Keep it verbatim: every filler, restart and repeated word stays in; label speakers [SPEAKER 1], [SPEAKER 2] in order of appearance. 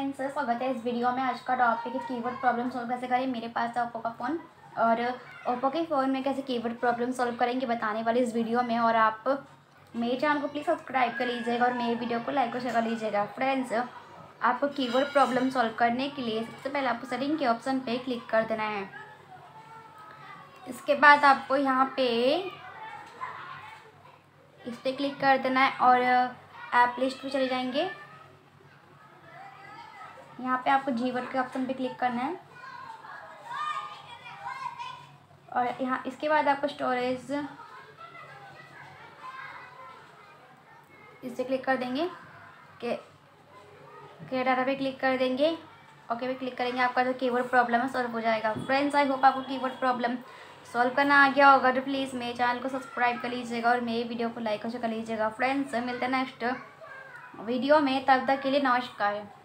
[SPEAKER 1] Friends, स्वागत है इस वीडियो में। आज का टॉपिक है कीवर्ड प्रॉब्लम सॉल्व कैसे करें। मेरे पास है ओप्पो का फ़ोन और ओप्पो के फ़ोन में कैसे कीवर्ड प्रॉब्लम सॉल्व करेंगे बताने वाले इस वीडियो में। और आप मेरे चैनल को प्लीज़ सब्सक्राइब कर लीजिएगा और मेरे वीडियो को लाइक और शेयर कर लीजिएगा। फ्रेंड्स, आपको कीवर्ड प्रॉब्लम सॉल्व करने के लिए सबसे पहले आपको सेटिंग के ऑप्शन पर क्लिक कर देना है। इसके बाद आपको यहाँ पे इस पर क्लिक कर देना है और ऐप लिस्ट पे चले जाएंगे। यहाँ पे आपको जीवर्ड के ऑप्शन पे क्लिक करना है और यहाँ इसके बाद आपको स्टोरेज इससे क्लिक कर देंगे के के डाटा पे क्लिक कर देंगे। ओके पे क्लिक करेंगे, आपका जो कीवर्ड प्रॉब्लम है सॉल्व हो जाएगा। फ्रेंड्स, आई होप आपको कीवर्ड प्रॉब्लम सॉल्व करना आ गया होगा। तो प्लीज़ मेरे चैनल को सब्सक्राइब कर लीजिएगा और मेरे वीडियो को लाइक और शेयर कर लीजिएगा। फ्रेंड्स, मिलते हैं नेक्स्ट वीडियो में, तब तक के लिए नमस्कार।